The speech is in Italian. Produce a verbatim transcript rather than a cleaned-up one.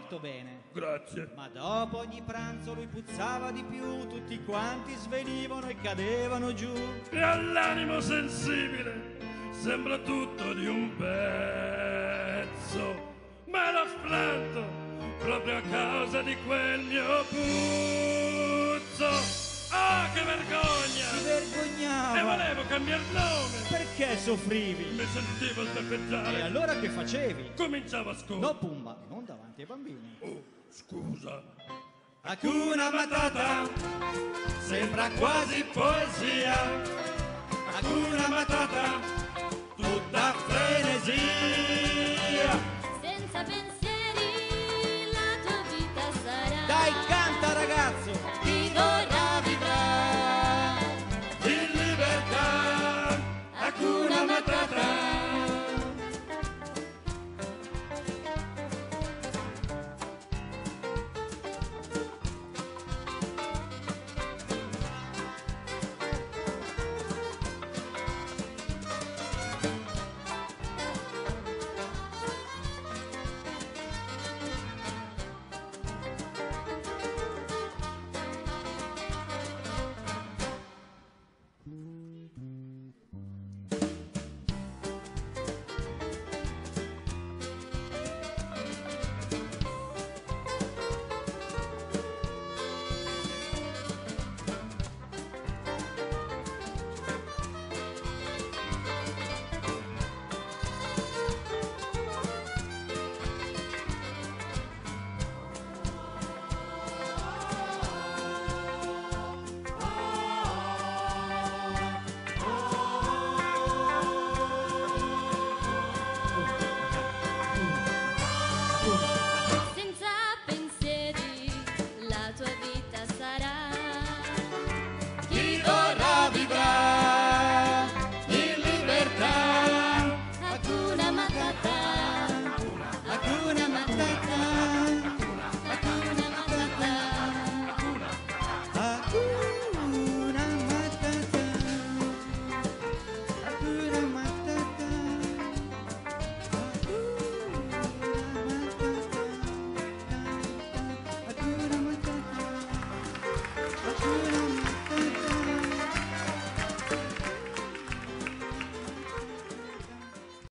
molto bene. Grazie. Ma dopo ogni pranzo lui puzzava di più, tutti quanti svenivano e cadevano giù. E all'animo sensibile sembra tutto di un pezzo, ma l'ho affranto proprio a causa di quel mio puzzo. Ah, che vergogna! Si vergognava. E volevo cambiare nome. Perché soffrivi? Mi sentivo sbeffeggiare. E allora che facevi? Cominciavo a scuola. No, Pumba, non davanti ai bambini. Oh, scusa. Hakuna Matata sembra quasi poesia. Hakuna Matata, tutta frenesia. Senza pensiero